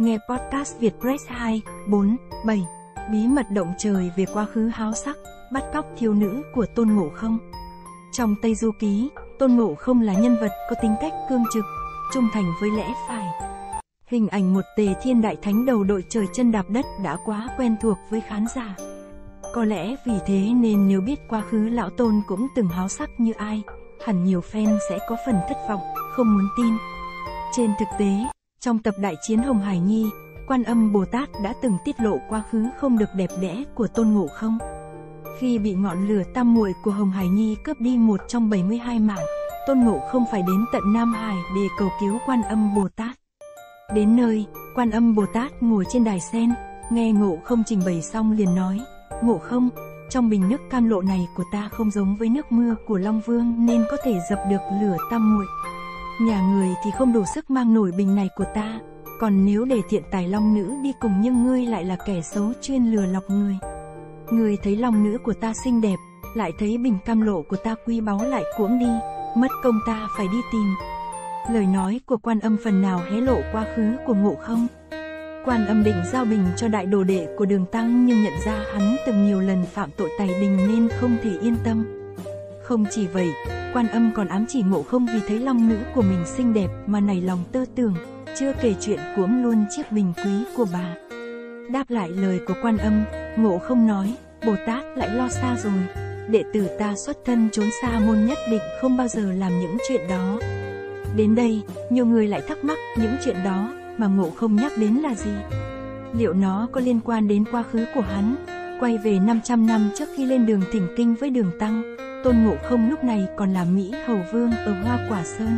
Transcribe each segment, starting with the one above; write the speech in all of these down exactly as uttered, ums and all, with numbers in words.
Nghe podcast Vietpress hai, bốn, bảy. Bí mật động trời về quá khứ háo sắc, bắt cóc thiếu nữ của Tôn Ngộ Không. Trong Tây Du Ký, Tôn Ngộ Không là nhân vật có tính cách cương trực, trung thành với lẽ phải. Hình ảnh một Tề Thiên Đại Thánh đầu đội trời chân đạp đất đã quá quen thuộc với khán giả. Có lẽ vì thế nên nếu biết quá khứ lão Tôn cũng từng háo sắc như ai, hẳn nhiều fan sẽ có phần thất vọng, không muốn tin. Trên thực tế, trong tập Đại Chiến Hồng Hải Nhi, Quan Âm Bồ Tát đã từng tiết lộ quá khứ không được đẹp đẽ của Tôn Ngộ Không. Khi bị ngọn lửa tam muội của Hồng Hải Nhi cướp đi một trong bảy mươi hai mạng, Tôn Ngộ Không phải đến tận Nam Hải để cầu cứu Quan Âm Bồ Tát. Đến nơi, Quan Âm Bồ Tát ngồi trên đài sen, nghe Ngộ Không trình bày xong liền nói: Ngộ Không, trong bình nước cam lộ này của ta không giống với nước mưa của Long Vương nên có thể dập được lửa tam muội. Nhà người thì không đủ sức mang nổi bình này của ta, còn nếu để thiện tài long nữ đi cùng nhưng ngươi lại là kẻ xấu chuyên lừa lọc người. Ngươi thấy long nữ của ta xinh đẹp, lại thấy bình cam lộ của ta quý báu lại cuỗng đi, mất công ta phải đi tìm. Lời nói của Quan Âm phần nào hé lộ quá khứ của Ngộ Không. Quan Âm định giao bình cho đại đồ đệ của Đường Tăng nhưng nhận ra hắn từng nhiều lần phạm tội tày đình nên không thể yên tâm. Không chỉ vậy, Quan Âm còn ám chỉ Ngộ Không vì thấy long nữ của mình xinh đẹp mà nảy lòng tơ tưởng, chưa kể chuyện cuỗng luôn chiếc bình quý của bà. Đáp lại lời của Quan Âm, Ngộ Không nói: Bồ Tát lại lo xa rồi, đệ tử ta xuất thân trốn xa môn nhất định không bao giờ làm những chuyện đó. Đến đây, nhiều người lại thắc mắc những chuyện đó mà Ngộ Không nhắc đến là gì? Liệu nó có liên quan đến quá khứ của hắn? Quay về năm trăm năm trước khi lên đường thỉnh kinh với Đường Tăng, Tôn Ngộ Không lúc này còn là Mỹ Hầu Vương ở Hoa Quả Sơn.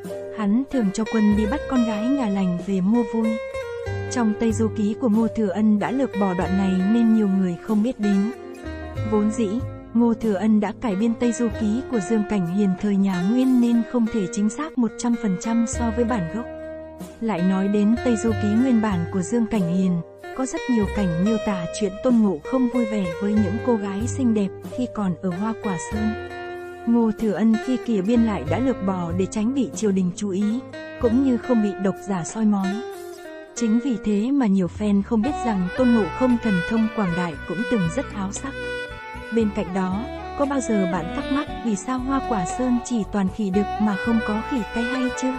Hắn thường cho quân đi bắt con gái nhà lành về mua vui. Trong Tây Du Ký của Ngô Thừa Ân đã lược bỏ đoạn này nên nhiều người không biết đến. Vốn dĩ, Ngô Thừa Ân đã cải biên Tây Du Ký của Dương Cảnh Hiền thời nhà Nguyên nên không thể chính xác một trăm phần trăm so với bản gốc. Lại nói đến Tây Du Ký nguyên bản của Dương Cảnh Hiền, có rất nhiều cảnh miêu tả chuyện Tôn Ngộ Không vui vẻ với những cô gái xinh đẹp khi còn ở Hoa Quả Sơn. Ngô Thừa Ân khi kìa biên lại đã lược bỏ để tránh bị triều đình chú ý, cũng như không bị độc giả soi mói. Chính vì thế mà nhiều fan không biết rằng Tôn Ngộ Không thần thông quảng đại cũng từng rất háo sắc. Bên cạnh đó, có bao giờ bạn thắc mắc vì sao Hoa Quả Sơn chỉ toàn khỉ đực mà không có khỉ cái hay chưa?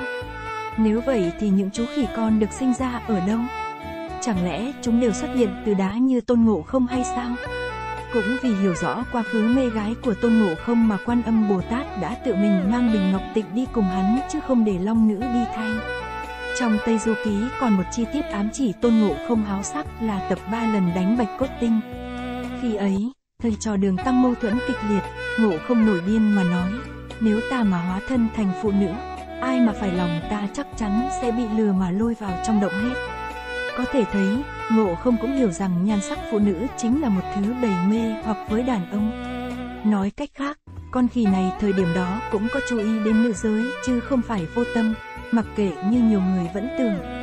Nếu vậy thì những chú khỉ con được sinh ra ở đâu? Chẳng lẽ chúng đều xuất hiện từ đá như Tôn Ngộ Không hay sao? Cũng vì hiểu rõ quá khứ mê gái của Tôn Ngộ Không mà Quan Âm Bồ Tát đã tự mình mang bình ngọc tịnh đi cùng hắn chứ không để long nữ đi thay. Trong Tây Du Ký còn một chi tiết ám chỉ Tôn Ngộ Không háo sắc là tập ba lần đánh Bạch Cốt Tinh. Khi ấy, thầy trò Đường Tăng mâu thuẫn kịch liệt, Ngộ Không nổi điên mà nói: nếu ta mà hóa thân thành phụ nữ, ai mà phải lòng ta chắc chắn sẽ bị lừa mà lôi vào trong động hết. Có thể thấy, Ngộ Không cũng hiểu rằng nhan sắc phụ nữ chính là một thứ đầy mê hoặc với đàn ông. Nói cách khác, con khỉ này thời điểm đó cũng có chú ý đến nữ giới chứ không phải vô tâm, mặc kệ như nhiều người vẫn tưởng.